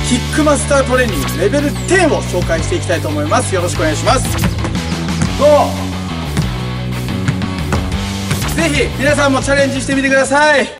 キックマスタートレーニングレベル10を紹介していきたいと思います。よろしくお願いします。ぜひ皆さんもチャレンジしてみてください。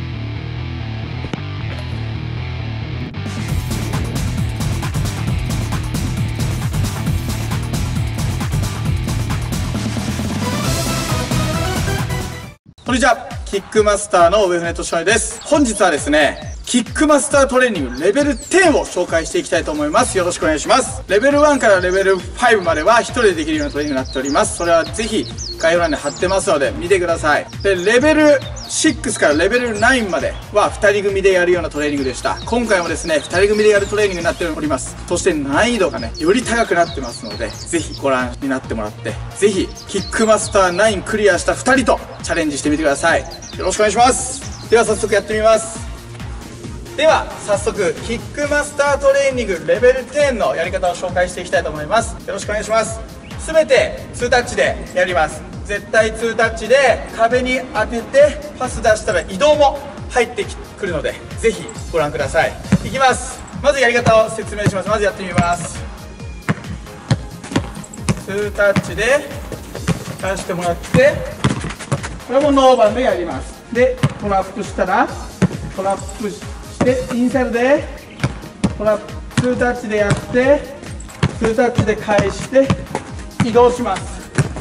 こんにちは、キックマスターの上船敏則です。本日はですね、キックマスタートレーニングレベル10を紹介していきたいと思います。よろしくお願いします。レベル1からレベル5までは1人でできるようなトレーニングになっております。それはぜひ概要欄に貼ってますので見てください。で、レベル6からレベル9までは2人組でやるようなトレーニングでした。今回もですね、2人組でやるトレーニングになっております。そして難易度がね、より高くなってますので、ぜひご覧になってもらって、ぜひキックマスター9クリアした2人とチャレンジしてみてください。よろしくお願いします。では早速やってみます。では早速キックマスタートレーニングレベル10のやり方を紹介していきたいと思います。よろしくお願いします。全て2タッチでやります。絶対2タッチで壁に当ててパス出したら移動も入ってくるので、ぜひご覧ください。いきます。まずやり方を説明します。まずやってみます。2タッチで出してもらって、これもノーバンでやります。でトラップしたらトラップしてインサイドでトラップ2タッチでやって2タッチで返して移動します。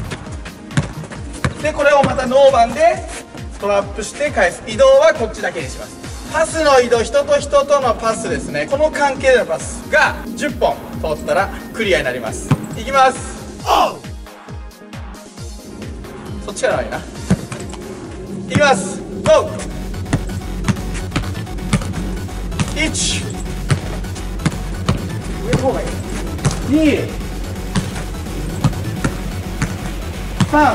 でこれをまたノーバンでトラップして返す。移動はこっちだけにします。パスの移動、人と人とのパスですね、この関係でのパスが10本通ったらクリアになります。いきます。そっちからはいいな。いきます。ゴー。1、上の方がいい。2、3、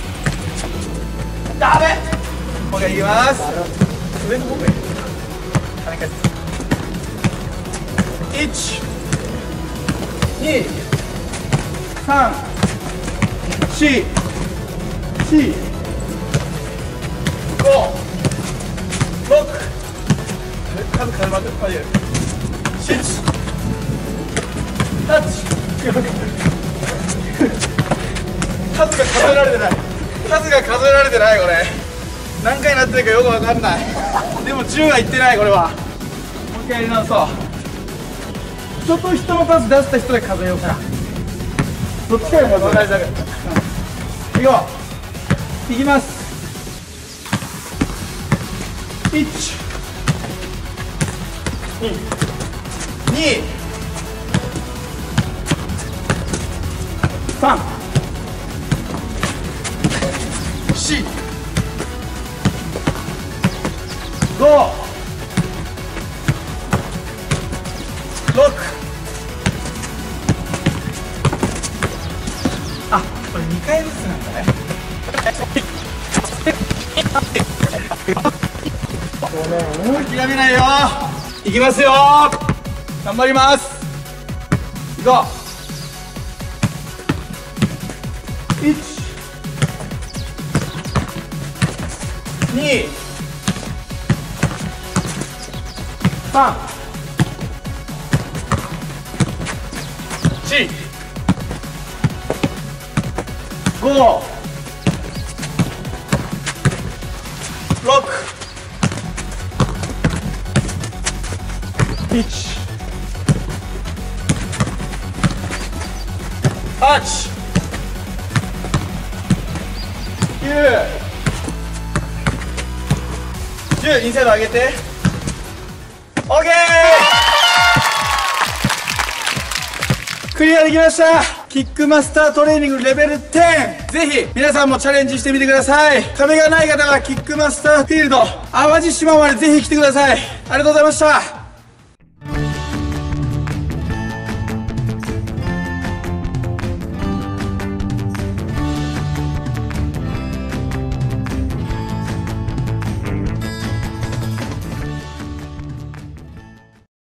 ダメ。もう一回いきます。上の方がいい。跳ね返す。1、2、3、4、4、5、6、数数までやる。7、8、数が数えられてない。数が数えられてない。これ何回なってるかよくわかんない。でも10はいってない。これはもう一回やり直そう。人と人のパス出した人で数えようかな。どっちかよ。同じだけ。いこう。いきます。1、2、3、4、5、6、あ、これ2回ずつなんだね。諦めないよ。いきますよ。頑張ります。いこう。1、2、3、4、5、6、1、8、9、10。インサイド上げて OK。 クリアできました。キックマスタートレーニングレベル10、ぜひ皆さんもチャレンジしてみてください。壁がない方はキックマスターフィールド淡路島までぜひ来てください。ありがとうございました。